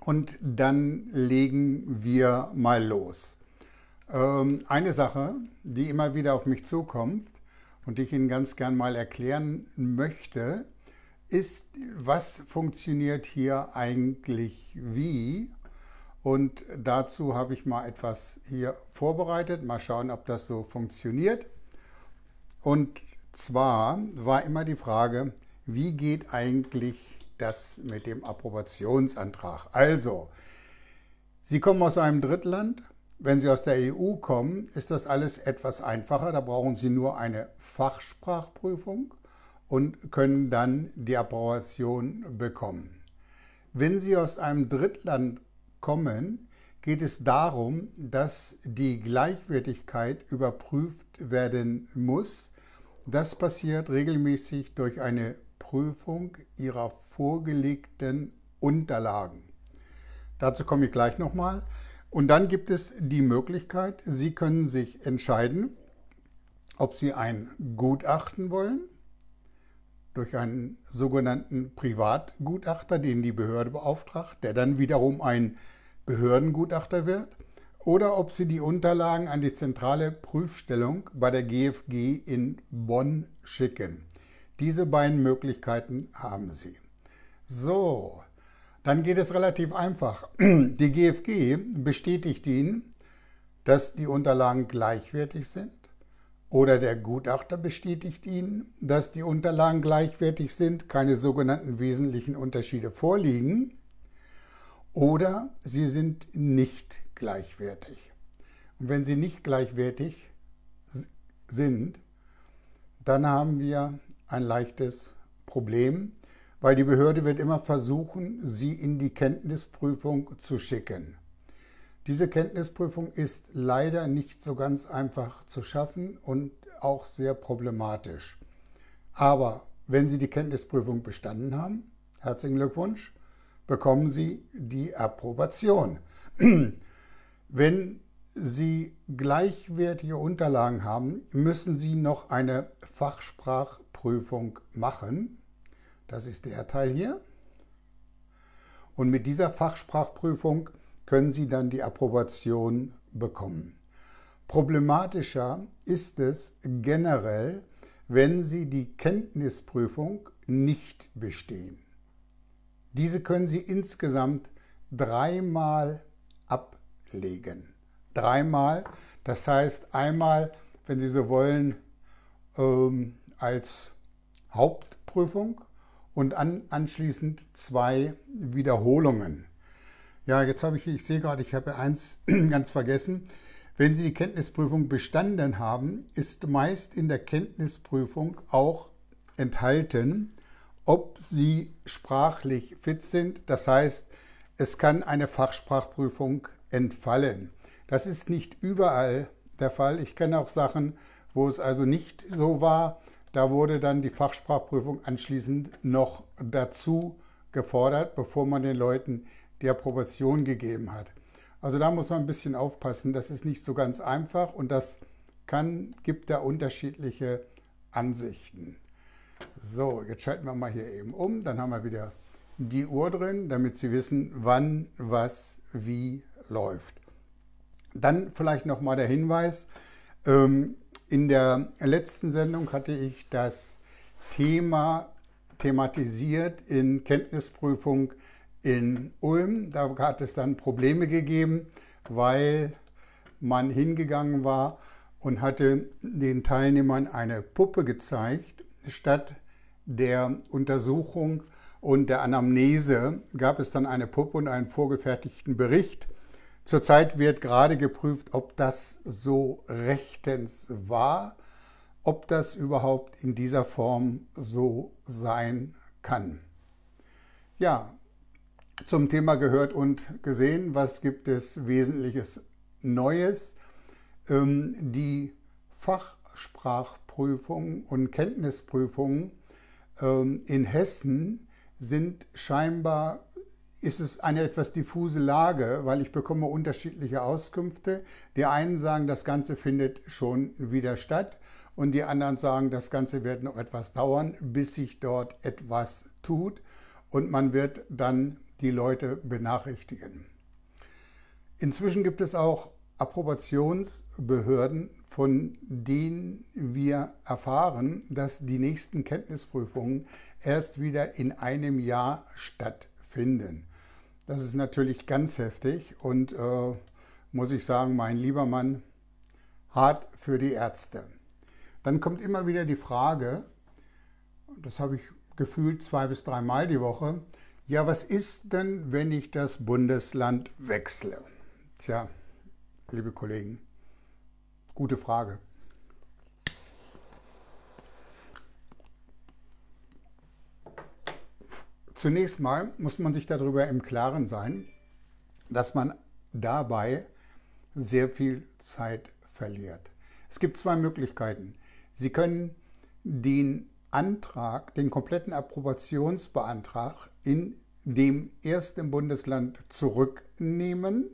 und dann legen wir mal los. Eine Sache, die immer wieder auf mich zukommt und die ich Ihnen ganz gern mal erklären möchte, ist, was funktioniert hier eigentlich wie? Und dazu habe ich mal etwas hier vorbereitet. Mal schauen, ob das so funktioniert. Und zwar war immer die Frage, wie geht eigentlich das mit dem Approbationsantrag? Also, Sie kommen aus einem Drittland. Wenn Sie aus der EU kommen, ist das alles etwas einfacher. Da brauchen Sie nur eine Fachsprachprüfung und können dann die Approbation bekommen. Wenn Sie aus einem Drittland kommen, geht es darum, dass die Gleichwertigkeit überprüft werden muss. Das passiert regelmäßig durch eine Prüfung Ihrer vorgelegten Unterlagen. Dazu komme ich gleich nochmal. Und dann gibt es die Möglichkeit, Sie können sich entscheiden, ob Sie ein Gutachten wollen, durch einen sogenannten Privatgutachter, den die Behörde beauftragt, der dann wiederum ein Behördengutachter wird, oder ob Sie die Unterlagen an die zentrale Prüfstellung bei der GfG in Bonn schicken. Diese beiden Möglichkeiten haben Sie. So, dann geht es relativ einfach. Die GfG bestätigt Ihnen, dass die Unterlagen gleichwertig sind. Oder der Gutachter bestätigt Ihnen, dass die Unterlagen gleichwertig sind, keine sogenannten wesentlichen Unterschiede vorliegen. Oder sie sind nicht gleichwertig. Und wenn sie nicht gleichwertig sind, dann haben wir ein leichtes Problem, weil die Behörde wird immer versuchen, Sie in die Kenntnisprüfung zu schicken. Diese Kenntnisprüfung ist leider nicht so ganz einfach zu schaffen und auch sehr problematisch. Aber wenn Sie die Kenntnisprüfung bestanden haben, herzlichen Glückwunsch, bekommen Sie die Approbation. Wenn Sie gleichwertige Unterlagen haben, müssen Sie noch eine Fachsprachprüfung machen. Das ist der Teil hier. Und mit dieser Fachsprachprüfung können Sie dann die Approbation bekommen. Problematischer ist es generell, wenn Sie die Kenntnisprüfung nicht bestehen. Diese können Sie insgesamt dreimal ablegen. Dreimal, das heißt einmal, wenn Sie so wollen, als Hauptprüfung und anschließend 2 Wiederholungen. Ja, ich sehe gerade, ich habe eins ganz vergessen. Wenn Sie die Kenntnisprüfung bestanden haben, ist meist in der Kenntnisprüfung auch enthalten, ob Sie sprachlich fit sind. Das heißt, es kann eine Fachsprachprüfung entfallen. Das ist nicht überall der Fall. Ich kenne auch Sachen, wo es also nicht so war. Da wurde dann die Fachsprachprüfung anschließend noch dazu gefordert, bevor man den Leuten die Approbation gegeben hat. Also da muss man ein bisschen aufpassen. Das ist nicht so ganz einfach und das gibt da unterschiedliche Ansichten. So, jetzt schalten wir mal hier eben um. Dann haben wir wieder die Uhr drin, damit Sie wissen, wann, was, wie läuft. Dann vielleicht nochmal der Hinweis. In der letzten Sendung hatte ich das Thema thematisiert in Kenntnisprüfung in Ulm. Da hat es dann Probleme gegeben, weil man hingegangen war und hatte den Teilnehmern eine Puppe gezeigt. Statt der Untersuchung und der Anamnese gab es dann eine Puppe und einen vorgefertigten Bericht. Zurzeit wird gerade geprüft, ob das so rechtens war, ob das überhaupt in dieser Form so sein kann. Ja, zum Thema gehört und gesehen, was gibt es Wesentliches Neues? Die Fachsprachprüfungen und Kenntnisprüfungen in Hessen sind scheinbar, ist es eine etwas diffuse Lage, weil ich bekomme unterschiedliche Auskünfte. Die einen sagen, das Ganze findet schon wieder statt und die anderen sagen, das Ganze wird noch etwas dauern, bis sich dort etwas tut und man wird dann die Leute benachrichtigen. Inzwischen gibt es auch Approbationsbehörden, von denen wir erfahren, dass die nächsten Kenntnisprüfungen erst wieder in einem Jahr stattfinden. Das ist natürlich ganz heftig und muss ich sagen, mein lieber Mann, hart für die Ärzte. Dann kommt immer wieder die Frage, das habe ich gefühlt 2 bis 3 Mal die Woche, ja, was ist denn, wenn ich das Bundesland wechsle? Tja, liebe Kollegen, gute Frage. Zunächst mal muss man sich darüber im Klaren sein, dass man dabei sehr viel Zeit verliert. Es gibt 2 Möglichkeiten. Sie können den Antrag, den kompletten Approbationsbeantrag in dem ersten Bundesland zurücknehmen.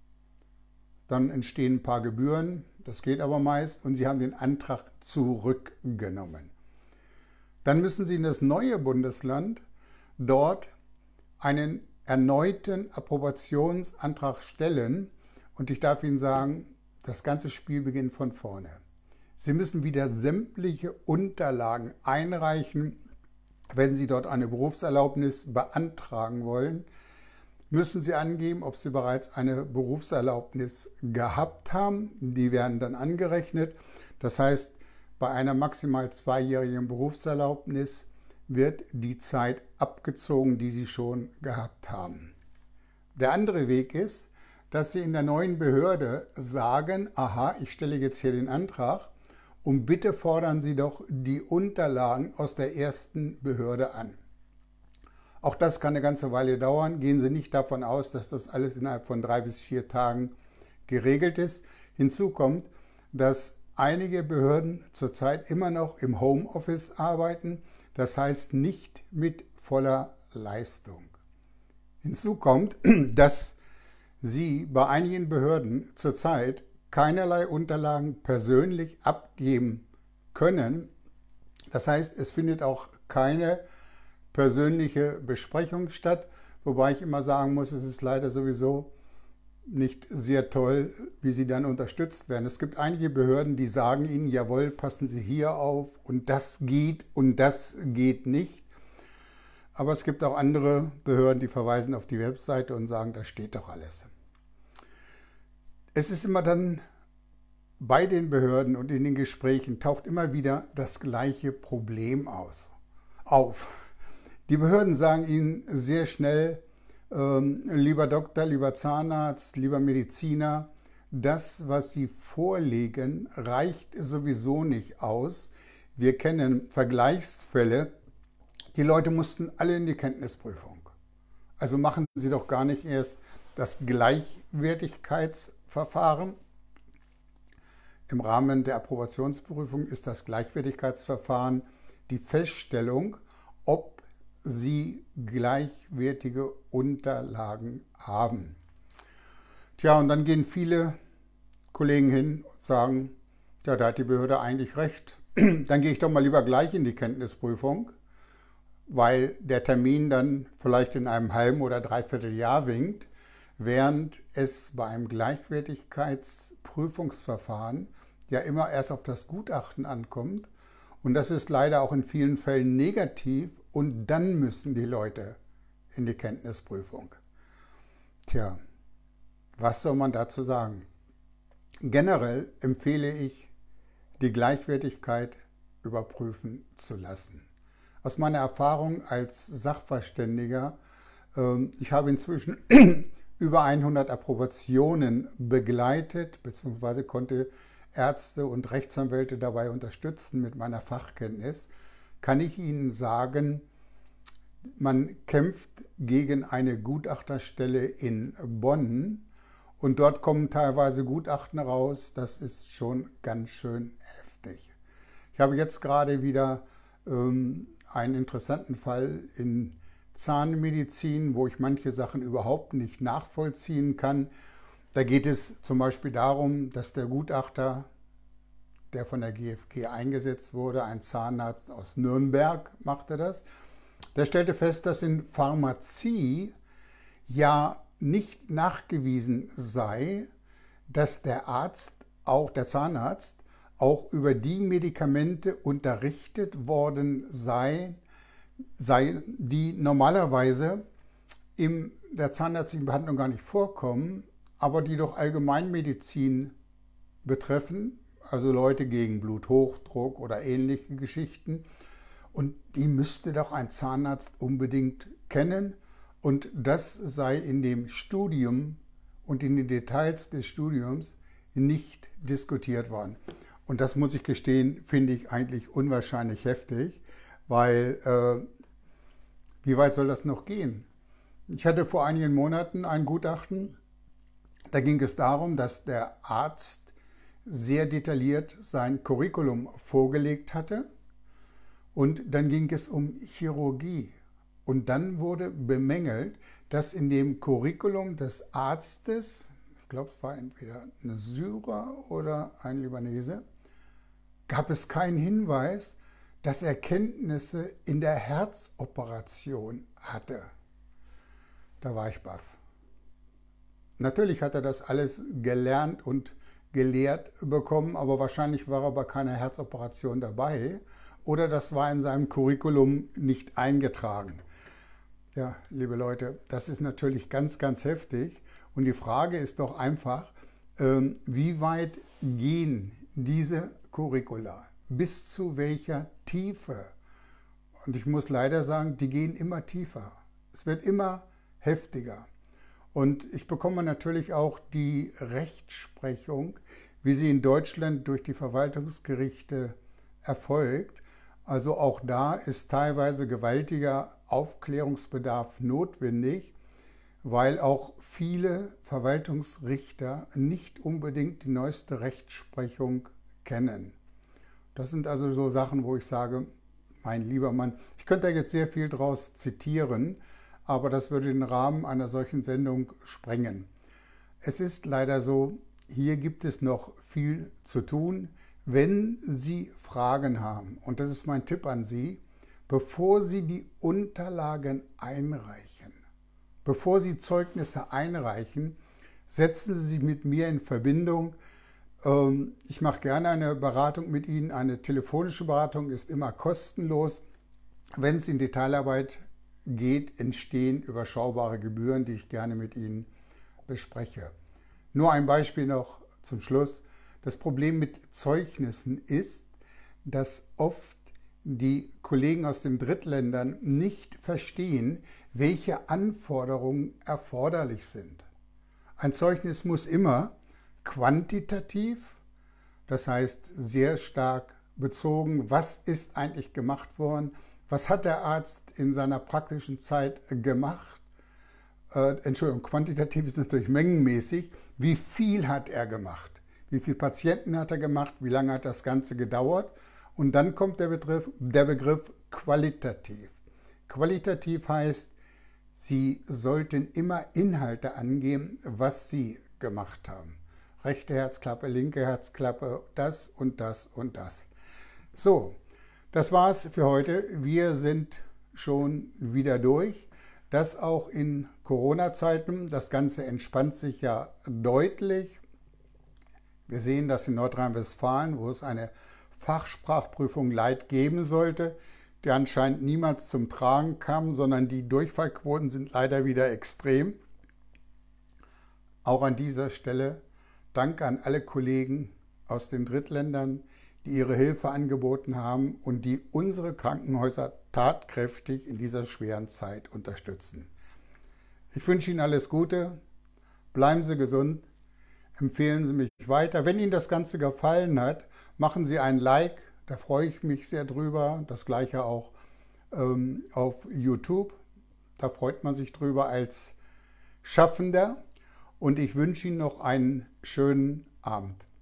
Dann entstehen ein paar Gebühren, das geht aber meist, und Sie haben den Antrag zurückgenommen. Dann müssen Sie in das neue Bundesland dort einen erneuten Approbationsantrag stellen und ich darf Ihnen sagen, das ganze Spiel beginnt von vorne. Sie müssen wieder sämtliche Unterlagen einreichen. Wenn Sie dort eine Berufserlaubnis beantragen wollen, müssen Sie angeben, ob Sie bereits eine Berufserlaubnis gehabt haben. Die werden dann angerechnet. Das heißt, bei einer maximal 2-jährigen Berufserlaubnis wird die Zeit abgezogen, die Sie schon gehabt haben. Der andere Weg ist, dass Sie in der neuen Behörde sagen, aha, ich stelle jetzt hier den Antrag und bitte fordern Sie doch die Unterlagen aus der ersten Behörde an. Auch das kann eine ganze Weile dauern. Gehen Sie nicht davon aus, dass das alles innerhalb von 3 bis 4 Tagen geregelt ist. Hinzu kommt, dass einige Behörden zurzeit immer noch im Homeoffice arbeiten, das heißt nicht mit voller Leistung. Hinzu kommt, dass Sie bei einigen Behörden zurzeit keinerlei Unterlagen persönlich abgeben können. Das heißt, es findet auch keine persönliche Besprechung statt, wobei ich immer sagen muss, es ist leider sowieso nicht sehr toll, wie Sie dann unterstützt werden. Es gibt einige Behörden, die sagen Ihnen, jawohl, passen Sie hier auf und das geht nicht. Aber es gibt auch andere Behörden, die verweisen auf die Webseite und sagen, da steht doch alles. Es ist immer dann bei den Behörden und in den Gesprächen taucht immer wieder das gleiche Problem auf. Die Behörden sagen Ihnen sehr schnell, lieber Doktor, lieber Zahnarzt, lieber Mediziner, das, was Sie vorlegen, reicht sowieso nicht aus. Wir kennen Vergleichsfälle, die Leute mussten alle in die Kenntnisprüfung. Also machen Sie doch gar nicht erst das Gleichwertigkeitsverfahren. Im Rahmen der Approbationsprüfung ist das Gleichwertigkeitsverfahren die Feststellung, ob Sie gleichwertige Unterlagen haben. Tja, und dann gehen viele Kollegen hin und sagen, ja, da hat die Behörde eigentlich recht. Dann gehe ich doch mal lieber gleich in die Kenntnisprüfung, weil der Termin dann vielleicht in einem halben oder dreiviertel Jahr winkt, während es bei einem Gleichwertigkeitsprüfungsverfahren ja immer erst auf das Gutachten ankommt. Und das ist leider auch in vielen Fällen negativ und dann müssen die Leute in die Kenntnisprüfung. Tja, was soll man dazu sagen? Generell empfehle ich, die Gleichwertigkeit überprüfen zu lassen. Aus meiner Erfahrung als Sachverständiger, ich habe inzwischen über 100 Approbationen begleitet, beziehungsweise konnte Ärzte und Rechtsanwälte dabei unterstützen mit meiner Fachkenntnis, kann ich Ihnen sagen, man kämpft gegen eine Gutachterstelle in Bonn und dort kommen teilweise Gutachten raus, das ist schon ganz schön heftig. Ich habe jetzt gerade wieder einen interessanten Fall in Zahnmedizin, wo ich manche Sachen überhaupt nicht nachvollziehen kann. Da geht es zum Beispiel darum, dass der Gutachter, der von der GfG eingesetzt wurde, ein Zahnarzt aus Nürnberg machte das, der stellte fest, dass in Pharmazie ja nicht nachgewiesen sei, dass der Zahnarzt, auch über die Medikamente unterrichtet worden sei, die normalerweise in der zahnärztlichen Behandlung gar nicht vorkommen, aber die doch Allgemeinmedizin betreffen, also Leute gegen Bluthochdruck oder ähnliche Geschichten. Und die müsste doch ein Zahnarzt unbedingt kennen. Und das sei in dem Studium und in den Details des Studiums nicht diskutiert worden. Und das, muss ich gestehen, finde ich eigentlich unwahrscheinlich heftig, weil wie weit soll das noch gehen? Ich hatte vor einigen Monaten ein Gutachten, da ging es darum, dass der Arzt sehr detailliert sein Curriculum vorgelegt hatte und dann ging es um Chirurgie. Und dann wurde bemängelt, dass in dem Curriculum des Arztes, ich glaube, es war entweder ein Syrer oder ein Libanese, gab es keinen Hinweis, dass er Kenntnisse in der Herzoperation hatte. Da war ich baff. Natürlich hat er das alles gelernt und gelehrt bekommen, aber wahrscheinlich war er bei keiner Herzoperation dabei oder das war in seinem Curriculum nicht eingetragen. Ja, liebe Leute, das ist natürlich ganz, ganz heftig und die Frage ist doch einfach, wie weit gehen diese Curricula? Bis zu welcher Tiefe? Und ich muss leider sagen, die gehen immer tiefer. Es wird immer heftiger. Und ich bekomme natürlich auch die Rechtsprechung, wie sie in Deutschland durch die Verwaltungsgerichte erfolgt. Also auch da ist teilweise gewaltiger Aufklärungsbedarf notwendig, weil auch viele Verwaltungsrichter nicht unbedingt die neueste Rechtsprechung kennen. Das sind also so Sachen, wo ich sage, mein lieber Mann, ich könnte da jetzt sehr viel draus zitieren, aber das würde den Rahmen einer solchen Sendung sprengen. Es ist leider so, hier gibt es noch viel zu tun. Wenn Sie Fragen haben, und das ist mein Tipp an Sie, bevor Sie die Unterlagen einreichen, bevor Sie Zeugnisse einreichen, setzen Sie sich mit mir in Verbindung. Ich mache gerne eine Beratung mit Ihnen. Eine telefonische Beratung ist immer kostenlos. Wenn es in Detailarbeit geht, entstehen überschaubare Gebühren, die ich gerne mit Ihnen bespreche. Nur ein Beispiel noch zum Schluss. Das Problem mit Zeugnissen ist, dass oft die Kollegen aus den Drittländern nicht verstehen, welche Anforderungen erforderlich sind. Ein Zeugnis muss immer quantitativ, das heißt sehr stark bezogen, was ist eigentlich gemacht worden, was hat der Arzt in seiner praktischen Zeit gemacht, quantitativ ist natürlich mengenmäßig, wie viel hat er gemacht, wie viele Patienten hat er gemacht, wie lange hat das Ganze gedauert und dann kommt der Begriff qualitativ. Qualitativ heißt, Sie sollten immer Inhalte angeben, was Sie gemacht haben. Rechte Herzklappe, linke Herzklappe, das und das und das. So, das war's für heute. Wir sind schon wieder durch. Das auch in Corona-Zeiten. Das Ganze entspannt sich ja deutlich. Wir sehen das in Nordrhein-Westfalen, wo es eine Fachsprachprüfung Light geben sollte, die anscheinend niemals zum Tragen kam, sondern die Durchfallquoten sind leider wieder extrem. Auch an dieser Stelle Danke an alle Kollegen aus den Drittländern, die ihre Hilfe angeboten haben und die unsere Krankenhäuser tatkräftig in dieser schweren Zeit unterstützen. Ich wünsche Ihnen alles Gute, bleiben Sie gesund, empfehlen Sie mich weiter. Wenn Ihnen das Ganze gefallen hat, machen Sie ein Like, da freue ich mich sehr drüber. Das gleiche auch auf YouTube, da freut man sich drüber als Schaffender. Und ich wünsche Ihnen noch einen schönen Abend.